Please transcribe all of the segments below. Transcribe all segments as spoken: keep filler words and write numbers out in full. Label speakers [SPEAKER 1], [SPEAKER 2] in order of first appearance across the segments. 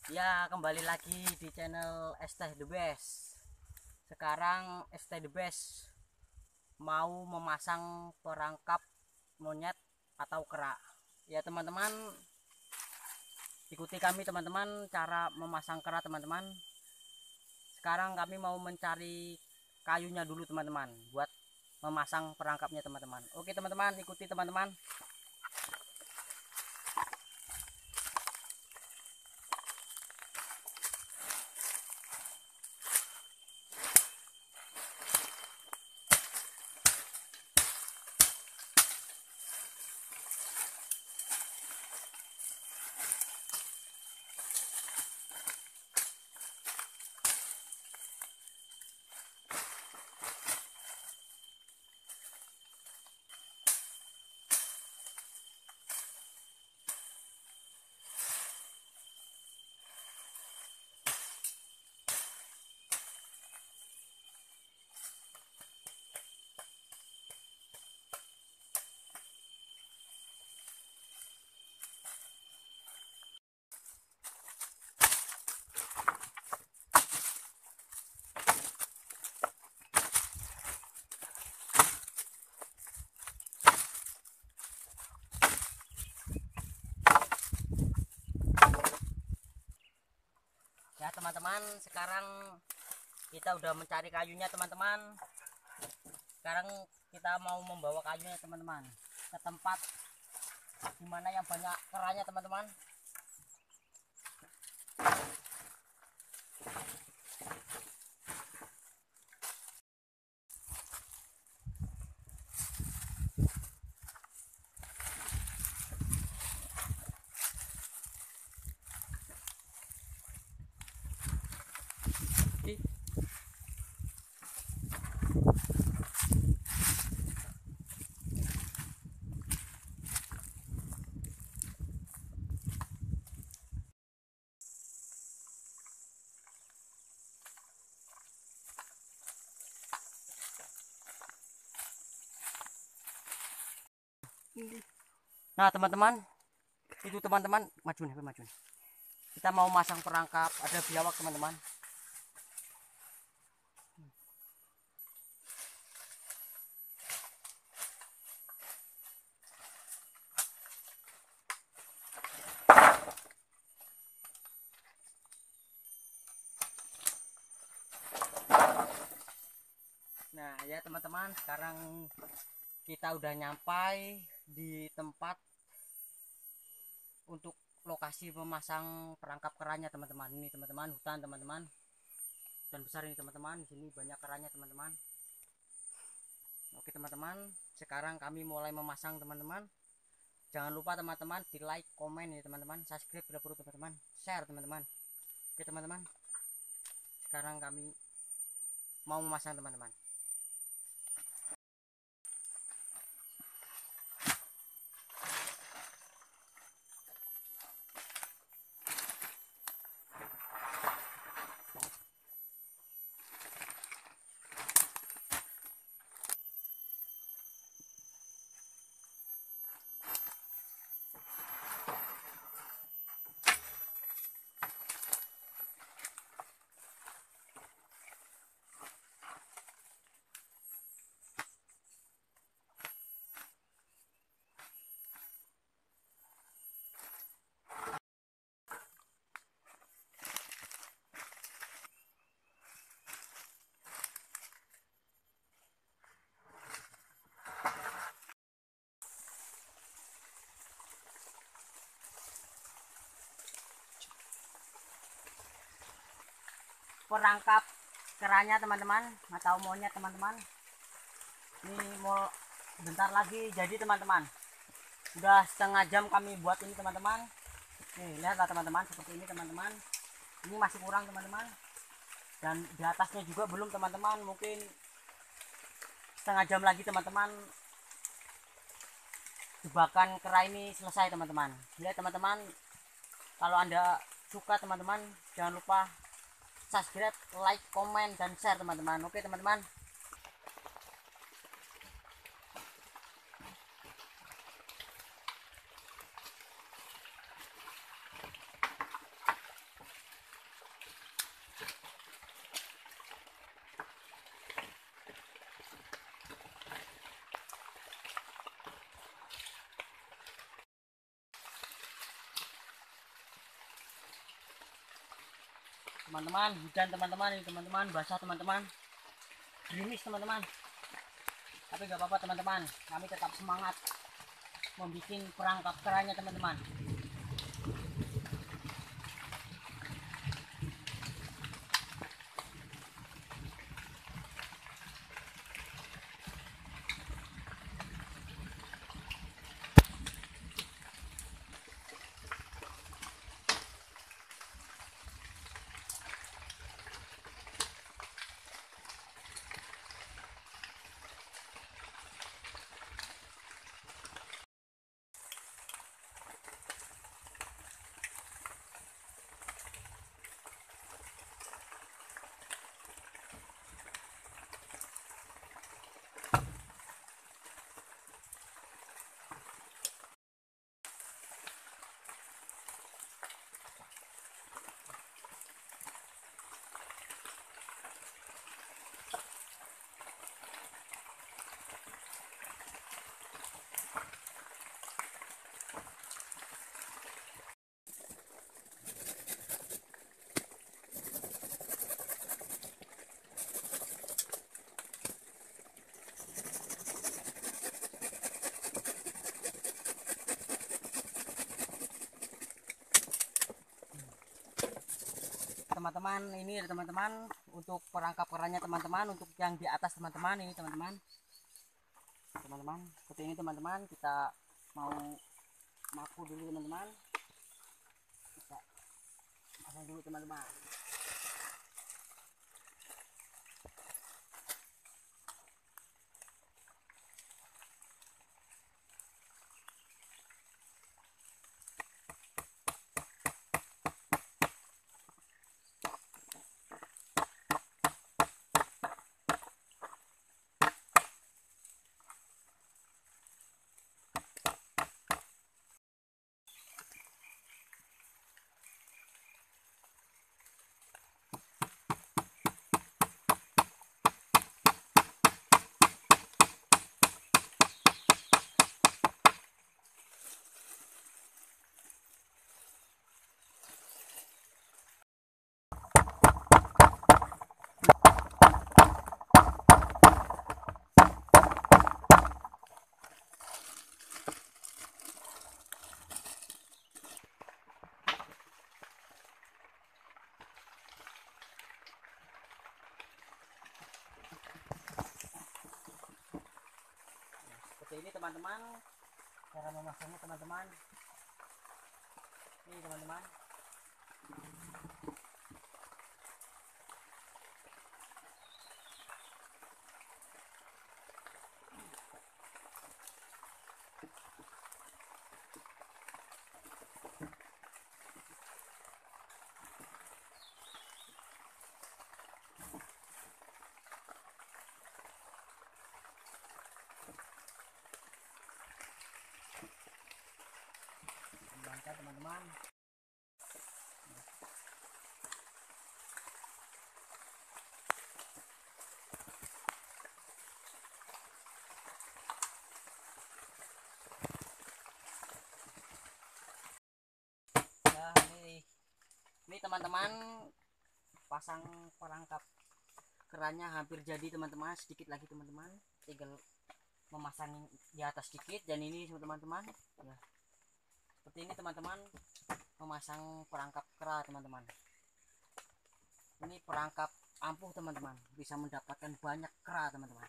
[SPEAKER 1] Ya, kembali lagi di channel Stay The Best. Sekarang Stay The Best mau memasang perangkap monyet atau kera. Ya, teman-teman, ikuti kami teman-teman cara memasang kera, teman-teman. Sekarang kami mau mencari kayunya dulu, teman-teman, buat memasang perangkapnya, teman-teman. Oke, teman-teman, ikuti teman-teman. Ya, teman-teman, sekarang kita udah mencari kayunya, teman-teman. Sekarang kita mau membawa kayunya, teman-teman, ke tempat dimana yang banyak keranya, teman-teman. Nah, teman-teman, itu teman-teman, maju nih, maju nih. Kita mau masang perangkap, ada biawak, teman-teman. Nah, ya teman-teman, sekarang kita udah nyampai di tempat untuk lokasi memasang perangkap keranya, teman-teman. Ini teman-teman, hutan, teman-teman, dan besar ini, teman-teman. Di sini banyak keranya, teman-teman. Oke, teman-teman, sekarang kami mulai memasang, teman-teman. Jangan lupa teman-teman di like, komen ya teman-teman, subscribe bila perlu, teman-teman, share, teman-teman. Oke, teman-teman, sekarang kami mau memasang, teman-teman. Perangkap keranya, teman-teman, atau monyet, teman-teman, ini mau bentar lagi jadi, teman-teman. Udah setengah jam kami buat ini, teman-teman. Nih, lihatlah teman-teman, seperti ini, teman-teman. Ini masih kurang, teman-teman, dan di atasnya juga belum, teman-teman. Mungkin setengah jam lagi, teman-teman, jebakan kera ini selesai, teman-teman. Lihat, teman-teman, kalau anda suka, teman-teman, jangan lupa subscribe, like, komen, dan share, teman-teman. Oke, teman-teman. teman-teman. Hujan teman-teman, ini teman-teman, basah teman-teman, gerimis teman-teman. Tapi gak apa-apa teman-teman, kami tetap semangat membuat perangkap keranya teman-teman. Teman-teman, ini teman-teman untuk perangkap keranya teman-teman, untuk yang di atas teman-teman ini teman-teman. Teman-teman, seperti ini teman-teman, kita mau maku dulu teman-teman. Kita pasang dulu teman-teman. Seperti ini teman-teman cara memasangnya teman-teman. Ini teman-teman. Baca teman-teman. Ya, ini ini teman-teman pasang perangkap kerannya hampir jadi teman-teman, sedikit lagi teman-teman, tinggal memasang di atas sedikit. Dan ini teman-teman ya, seperti ini teman-teman memasang perangkap kera teman-teman. Ini perangkap ampuh teman-teman, bisa mendapatkan banyak kera teman-teman.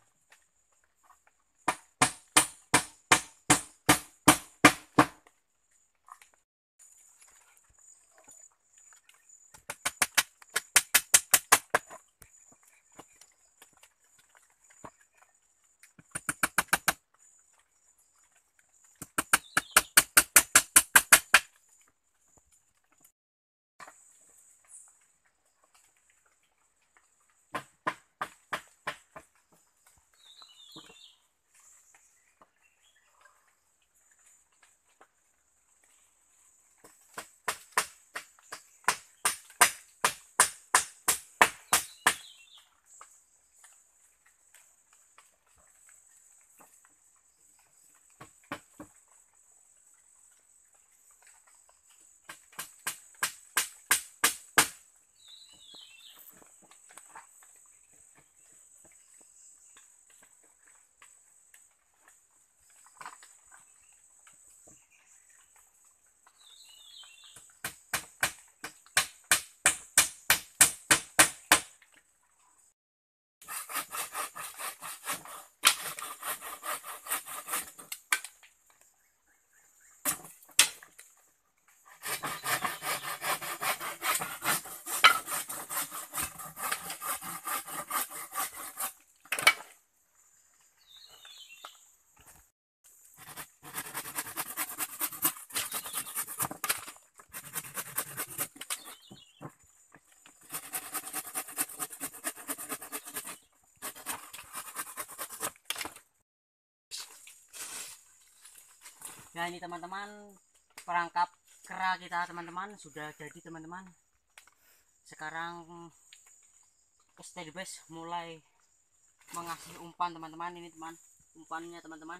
[SPEAKER 1] Ya ini teman-teman, perangkap kera kita teman-teman sudah jadi teman-teman. Sekarang Steady Bass mulai mengasih umpan teman-teman. Ini teman umpannya teman-teman,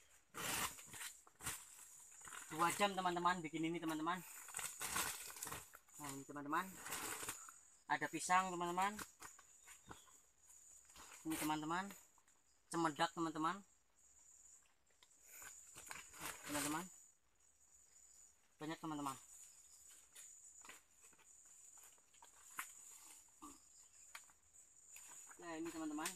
[SPEAKER 1] dua jam teman-teman bikin ini teman-teman. Nah ini teman-teman, ada pisang teman-teman. Ini teman-teman, cemedak teman-teman. Teman-teman, banyak teman-teman. Nah ini teman-teman,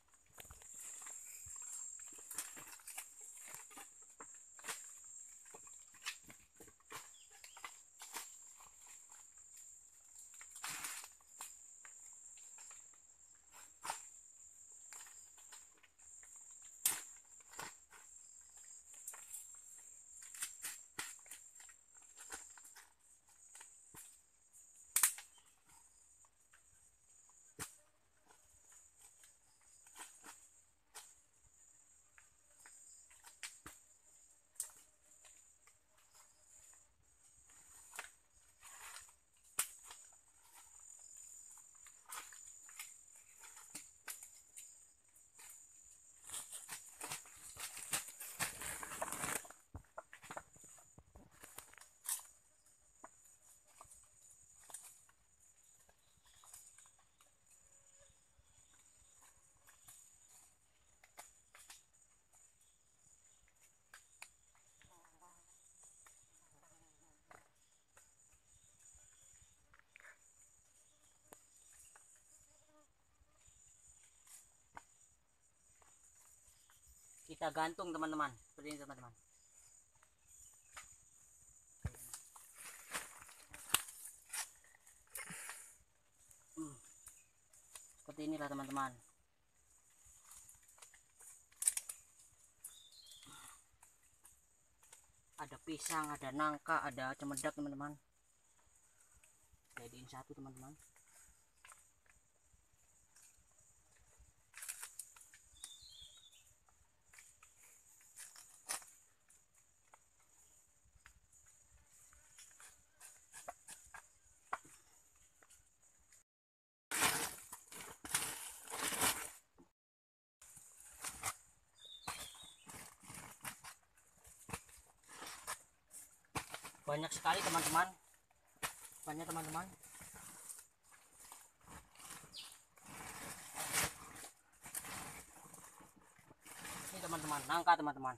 [SPEAKER 1] kita gantung teman-teman seperti ini teman-teman. Hmm. Seperti inilah teman-teman. Ada pisang, ada nangka, ada cemedak teman-teman. Jadiin satu teman-teman. Banyak sekali teman-teman, banyak teman-teman. Ini teman-teman, nangka teman-teman.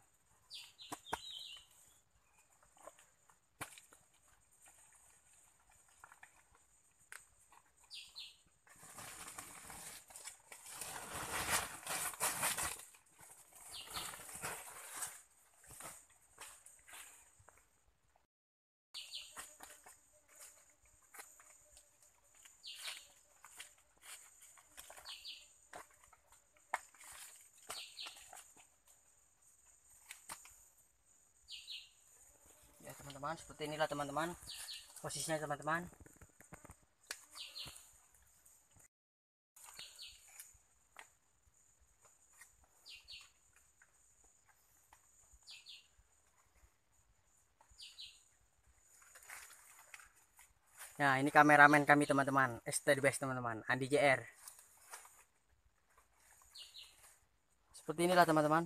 [SPEAKER 1] Teman-teman, seperti inilah teman-teman posisinya teman-teman. Nah ini kameramen kami teman-teman, Steady Bass teman-teman, Andi J R. Seperti inilah teman-teman.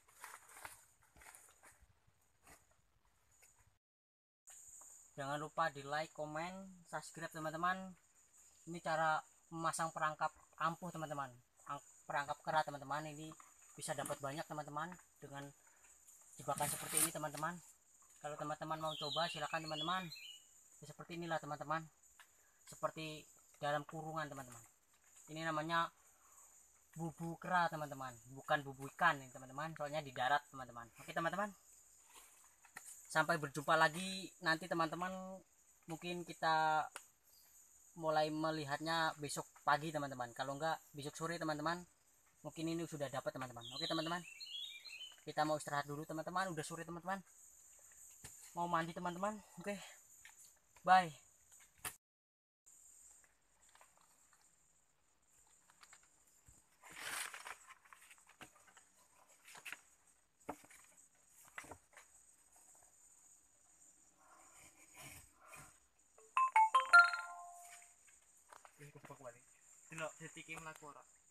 [SPEAKER 1] Jangan lupa di like, komen, subscribe teman-teman. Ini cara memasang perangkap ampuh teman-teman, perangkap kera teman-teman. Ini bisa dapat banyak teman-teman dengan jebakan seperti ini teman-teman. Kalau teman-teman mau coba silakan teman-teman. Ya, seperti inilah teman-teman, seperti dalam kurungan teman-teman. Ini namanya bubu kera teman-teman, bukan bubu ikan ini teman-teman, soalnya di darat teman-teman. Oke teman-teman, sampai berjumpa lagi nanti teman-teman. Mungkin kita mulai melihatnya besok pagi teman-teman, kalau enggak besok sore teman-teman. Mungkin ini sudah dapat teman-teman. Oke teman-teman, kita mau istirahat dulu teman-teman, udah sore teman-teman, mau mandi teman-teman. Oke, bye.
[SPEAKER 2] detik mlaku ora.